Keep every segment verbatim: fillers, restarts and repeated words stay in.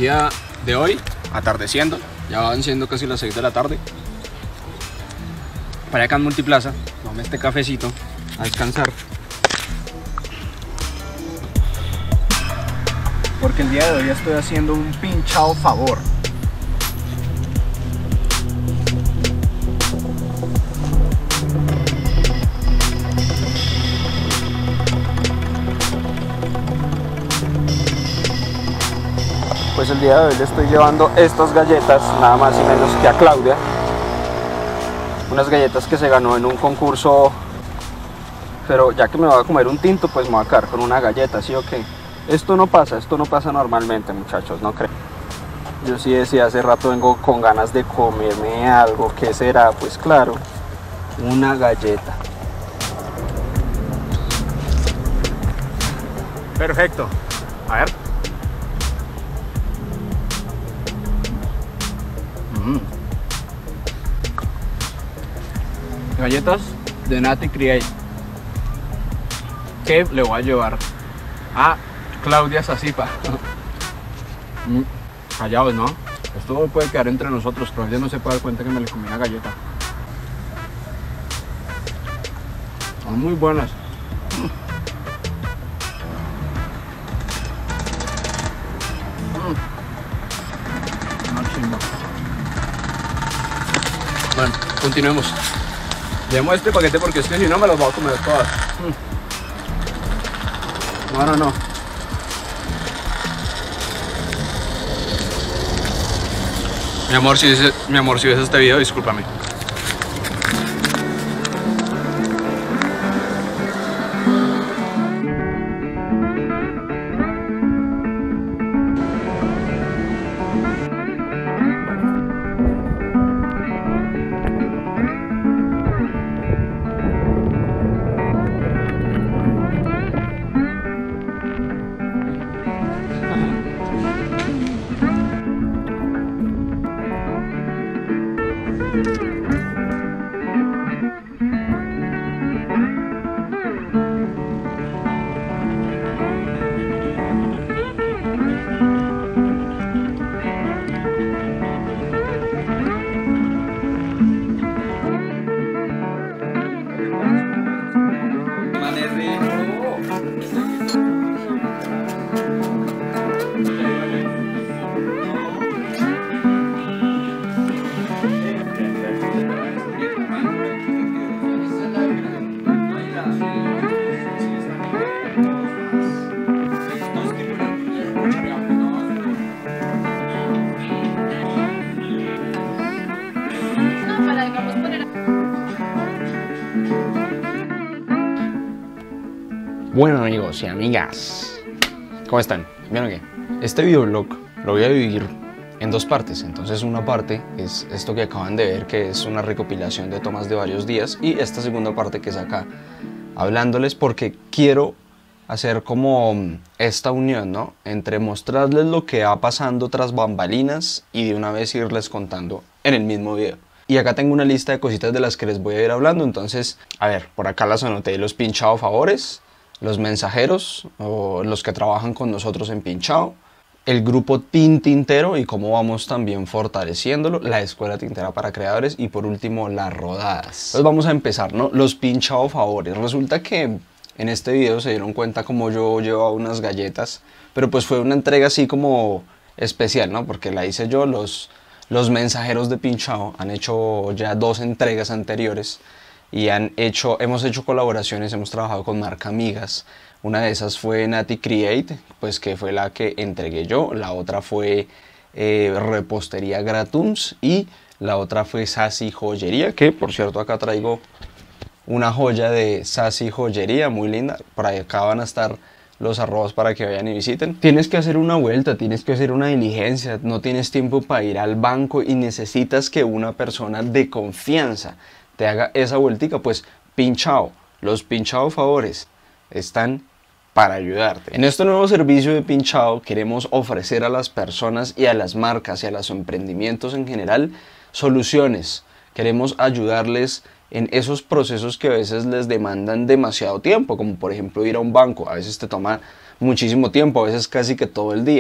día de hoy, atardeciendo, ya van siendo casi las seis de la tarde. Para acá en Multiplaza, tomé este cafecito a descansar. Porque el día de hoy estoy haciendo un pinchado favor. Pues el día de hoy le estoy llevando estas galletas, nada más y menos que a Claudia. Unas galletas que se ganó en un concurso, pero ya que me voy a comer un tinto, pues me voy a quedar con una galleta, ¿sí o qué? Esto no pasa, esto no pasa normalmente, muchachos, no creo. Yo sí decía, hace rato vengo con ganas de comerme algo. ¿Qué será? Pues claro, una galleta. Perfecto. A ver. Mm. Galletas de Nati Create, que le voy a llevar a Claudia Sacipa. mm. Callaos, ¿no? Esto puede quedar entre nosotros, pero ella no se puede dar cuenta que me le comí una galleta. Son muy buenas. Bueno, continuemos. Llevemos este paquete porque es que si no me los voy a comer todas. No, no, no. Mi amor, si ves, mi amor, si ves este video, discúlpame. Bueno, amigos y amigas, ¿cómo están? ¿Bien o qué? Este videoblog lo voy a dividir en dos partes. Entonces una parte es esto que acaban de ver, que es una recopilación de tomas de varios días, y esta segunda parte que es acá, hablándoles porque quiero hacer como esta unión, ¿no? Entre mostrarles lo que va pasando tras bambalinas y de una vez irles contando en el mismo video. Y acá tengo una lista de cositas de las que les voy a ir hablando. Entonces, a ver, por acá las anoté: los pinchado favores, los mensajeros o los que trabajan con nosotros en pinchado, el grupo Team Tintero y cómo vamos también fortaleciéndolo, la escuela tintera para creadores, y por último las rodadas. Entonces vamos a empezar, ¿no? Los pinchado favores. Resulta que en este video se dieron cuenta como yo llevaba unas galletas, pero pues fue una entrega así como especial, ¿no? Porque la hice yo. Los, los mensajeros de pinchado han hecho ya dos entregas anteriores y han hecho, hemos hecho colaboraciones, hemos trabajado con marca amigas. Una de esas fue Nati Create, pues que fue la que entregué yo. La otra fue eh, Repostería Gratuns, y la otra fue Sassy Joyería, que por cierto acá traigo una joya de Sassy Joyería muy linda. Por ahí acá van a estar los arrobas para que vayan y visiten. Tienes que hacer una vuelta, tienes que hacer una diligencia, no tienes tiempo para ir al banco y necesitas que una persona de confianza te haga esa vueltica. Pues pinchado, los pinchado favores están para ayudarte. En este nuevo servicio de pinchado queremos ofrecer a las personas y a las marcas y a los emprendimientos en general soluciones. Queremos ayudarles en esos procesos que a veces les demandan demasiado tiempo, como por ejemplo ir a un banco. A veces te toma muchísimo tiempo, a veces casi que todo el día.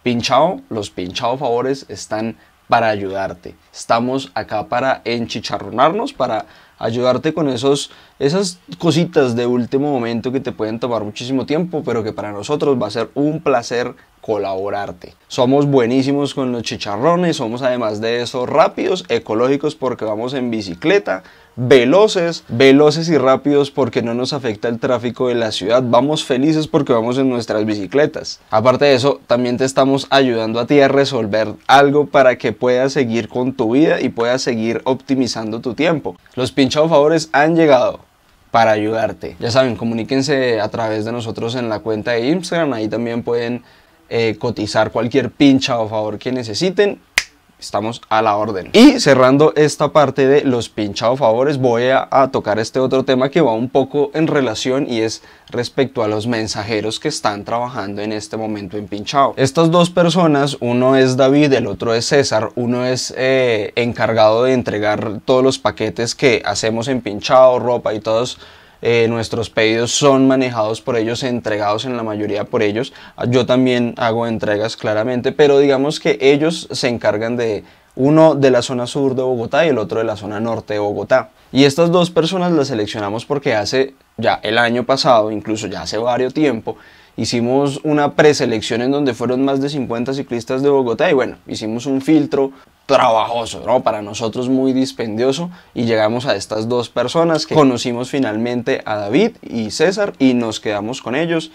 Pinchao, los Pinchao Favores están para ayudarte. Estamos acá para enchicharronarnos, para ayudarte con esos, esas cositas de último momento que te pueden tomar muchísimo tiempo, pero que para nosotros va a ser un placer colaborarte. Somos buenísimos con los chicharrones, somos además de eso rápidos, ecológicos porque vamos en bicicleta, veloces, veloces y rápidos porque no nos afecta el tráfico de la ciudad, vamos felices porque vamos en nuestras bicicletas. Aparte de eso, también te estamos ayudando a ti a resolver algo para que puedas seguir con tu vida y puedas seguir optimizando tu tiempo. Los Pinchao Favores han llegado para ayudarte. Ya saben, comuníquense a través de nosotros en la cuenta de Instagram, ahí también pueden eh, cotizar cualquier Pinchao Favor que necesiten. Estamos a la orden. Y cerrando esta parte de los Pinchao Favores, voy a, a tocar este otro tema que va un poco en relación y es respecto a los mensajeros que están trabajando en este momento en Pinchao. Estas dos personas, uno es David, el otro es César, uno es eh, encargado de entregar todos los paquetes que hacemos en Pinchao, ropa y todos Eh, nuestros pedidos son manejados por ellos, entregados en la mayoría por ellos. Yo también hago entregas claramente, pero digamos que ellos se encargan de uno de la zona sur de Bogotá y el otro de la zona norte de Bogotá. Y estas dos personas las seleccionamos porque hace ya el año pasado, incluso ya hace varios tiempo, hicimos una preselección en donde fueron más de cincuenta ciclistas de Bogotá y bueno, hicimos un filtro trabajoso, ¿no? Para nosotros muy dispendioso y llegamos a estas dos personas que conocimos finalmente a David y César y nos quedamos con ellos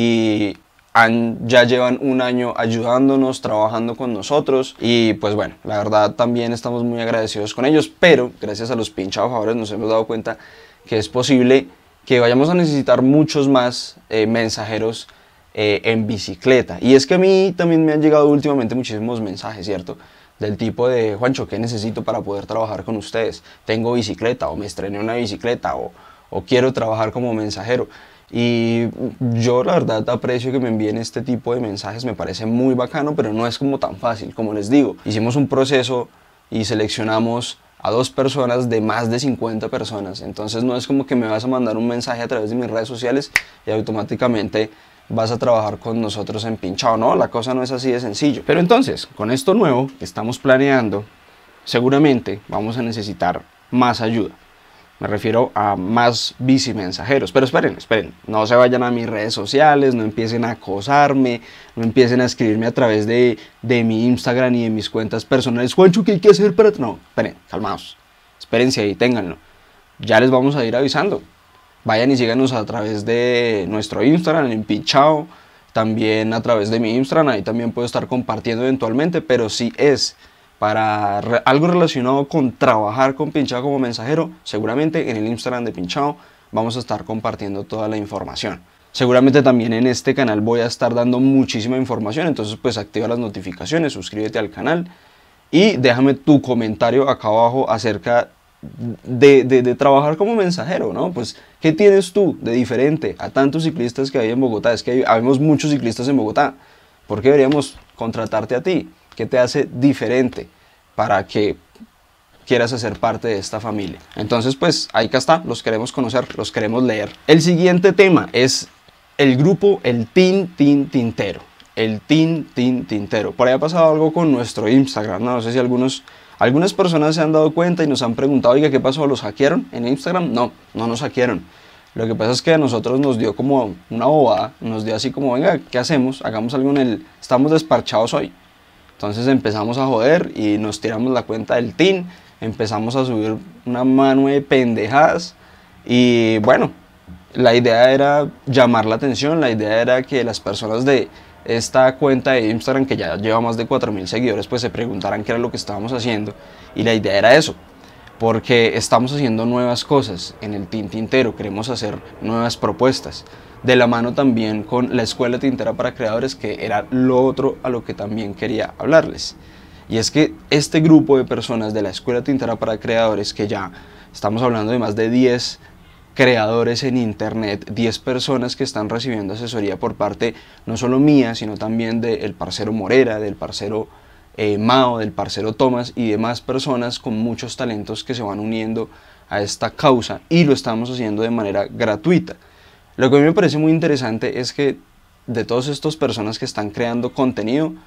y han, ya llevan un año ayudándonos, trabajando con nosotros y pues bueno, la verdad también estamos muy agradecidos con ellos, pero gracias a los Pinchao Favores nos hemos dado cuenta que es posible que vayamos a necesitar muchos más eh, mensajeros eh, en bicicleta. Y es que a mí también me han llegado últimamente muchísimos mensajes, ¿cierto? Del tipo de, Juancho, ¿qué necesito para poder trabajar con ustedes? Tengo bicicleta o me estrené una bicicleta o, o quiero trabajar como mensajero. Y yo la verdad aprecio que me envíen este tipo de mensajes, me parece muy bacano, pero no es como tan fácil, como les digo. Hicimos un proceso y seleccionamos a dos personas de más de cincuenta personas, entonces no es como que me vas a mandar un mensaje a través de mis redes sociales y automáticamente vas a trabajar con nosotros en Pinchao, no, la cosa no es así de sencillo. Pero entonces, con esto nuevo que estamos planeando, seguramente vamos a necesitar más ayuda. Me refiero a más bicimensajeros. Pero esperen, esperen, no se vayan a mis redes sociales, no empiecen a acosarme, no empiecen a escribirme a través de, de mi Instagram y de mis cuentas personales. Juancho, ¿qué hay que hacer para...? No, esperen, calmaos, espérense ahí, ténganlo. Ya les vamos a ir avisando. Vayan y síganos a través de nuestro Instagram, en Pinchao, también a través de mi Instagram, ahí también puedo estar compartiendo eventualmente, pero si es para re algo relacionado con trabajar con Pinchao como mensajero, seguramente en el Instagram de Pinchao vamos a estar compartiendo toda la información. Seguramente también en este canal voy a estar dando muchísima información, entonces pues activa las notificaciones, suscríbete al canal y déjame tu comentario acá abajo acerca de, de, de trabajar como mensajero, ¿no? Pues, ¿qué tienes tú de diferente a tantos ciclistas que hay en Bogotá? Es que hay, habemos muchos ciclistas en Bogotá. ¿Por qué deberíamos contratarte a ti? ¿Qué te hace diferente para que quieras hacer parte de esta familia? Entonces, pues, ahí está, los queremos conocer, los queremos leer. El siguiente tema es el grupo, el Tin Tin Tintero. El Tin Tin Tintero. Por ahí ha pasado algo con nuestro Instagram, no, no sé si algunos... Algunas personas se han dado cuenta y nos han preguntado, oiga, ¿qué pasó? ¿Los hackearon en Instagram? No, no nos hackearon. Lo que pasa es que a nosotros nos dio como una bobada, nos dio así como, venga, ¿qué hacemos? Hagamos algo en el... Estamos desparchados hoy. Entonces empezamos a joder y nos tiramos la cuenta del Tin, empezamos a subir una mano de pendejadas y bueno, la idea era llamar la atención, la idea era que las personas de esta cuenta de Instagram, que ya lleva más de cuatro mil seguidores, pues se preguntaran qué era lo que estábamos haciendo y la idea era eso, porque estamos haciendo nuevas cosas en el Tin Tintero, queremos hacer nuevas propuestas, de la mano también con la Escuela Tintera para Creadores, que era lo otro a lo que también quería hablarles. Y es que este grupo de personas de la Escuela Tintera para Creadores, que ya estamos hablando de más de diez creadores en internet, diez personas que están recibiendo asesoría por parte no solo mía, sino también del parcero Morera, del parcero eh, Mao, del parcero Tomás y demás personas con muchos talentos que se van uniendo a esta causa y lo estamos haciendo de manera gratuita. Lo que a mí me parece muy interesante es que de todas estas personas que están creando contenido,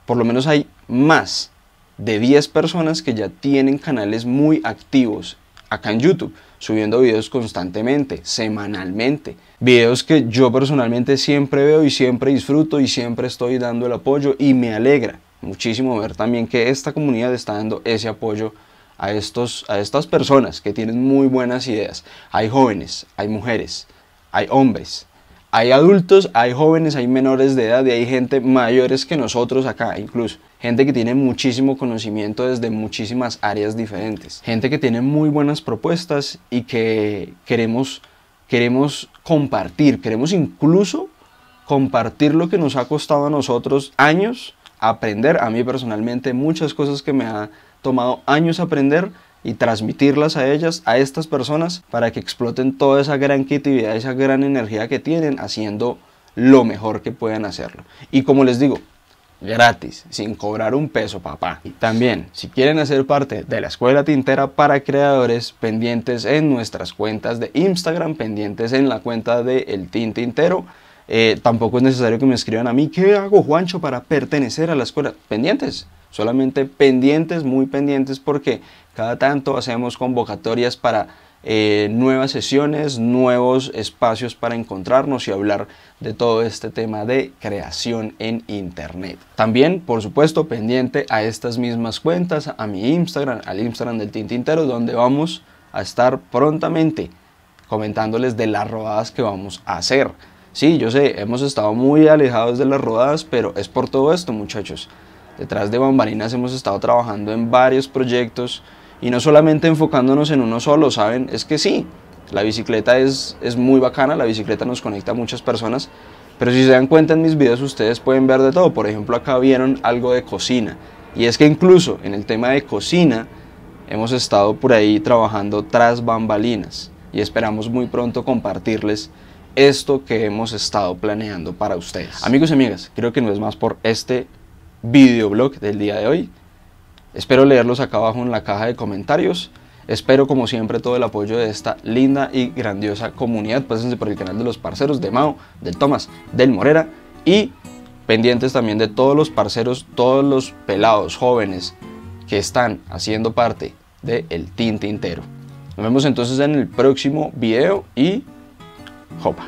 por lo menos hay más de diez personas que ya tienen canales muy activos acá en YouTube, subiendo videos constantemente, semanalmente, videos que yo personalmente siempre veo y siempre disfruto y siempre estoy dando el apoyo, y me alegra muchísimo ver también que esta comunidad está dando ese apoyo a, estos, a estas personas que tienen muy buenas ideas. Hay jóvenes, hay mujeres, hay hombres, hay adultos, hay jóvenes, hay menores de edad y hay gente mayores que nosotros acá incluso. Gente que tiene muchísimo conocimiento desde muchísimas áreas diferentes. Gente que tiene muy buenas propuestas y que queremos, queremos compartir. Queremos incluso compartir lo que nos ha costado a nosotros años aprender. A mí personalmente muchas cosas que me ha tomado años aprender, y transmitirlas a ellas, a estas personas, para que exploten toda esa gran creatividad, esa gran energía que tienen, haciendo lo mejor que puedan hacerlo. Y como les digo, gratis, sin cobrar un peso, papá. Y también, si quieren hacer parte de la Escuela Tintera para Creadores, pendientes en nuestras cuentas de Instagram, pendientes en la cuenta de El Tin Tintero. Eh, tampoco es necesario que me escriban a mí, ¿qué hago, Juancho, para pertenecer a la escuela? Pendientes, solamente pendientes, muy pendientes, porque cada tanto hacemos convocatorias para eh, nuevas sesiones, nuevos espacios para encontrarnos y hablar de todo este tema de creación en internet. También, por supuesto, pendiente a estas mismas cuentas, a mi Instagram, al Instagram del Tin Tintero, donde vamos a estar prontamente comentándoles de las rodadas que vamos a hacer. Sí, yo sé, hemos estado muy alejados de las rodadas, pero es por todo esto, muchachos. Detrás de bambalinas hemos estado trabajando en varios proyectos y no solamente enfocándonos en uno solo, ¿saben? Es que sí, la bicicleta es, es muy bacana, la bicicleta nos conecta a muchas personas, pero si se dan cuenta en mis videos ustedes pueden ver de todo. Por ejemplo, acá vieron algo de cocina, y es que incluso en el tema de cocina hemos estado por ahí trabajando tras bambalinas y esperamos muy pronto compartirles esto que hemos estado planeando para ustedes. Amigos y amigas, creo que no es más por este videoblog del día de hoy. Espero leerlos acá abajo en la caja de comentarios. Espero, como siempre, todo el apoyo de esta linda y grandiosa comunidad. Pásense por el canal de los parceros, de Mao, del Tomás, del Morera, y pendientes también de todos los parceros, todos los pelados jóvenes que están haciendo parte de El Tin Tintero. Nos vemos entonces en el próximo video y ¡jopa!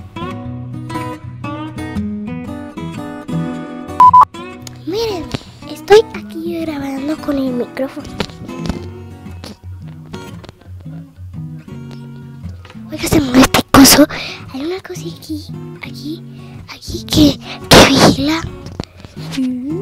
Miren, estoy aquí grabando con el micrófono. Oiga, se mueve este coso. Hay una cosa aquí, aquí, aquí que, que vigila.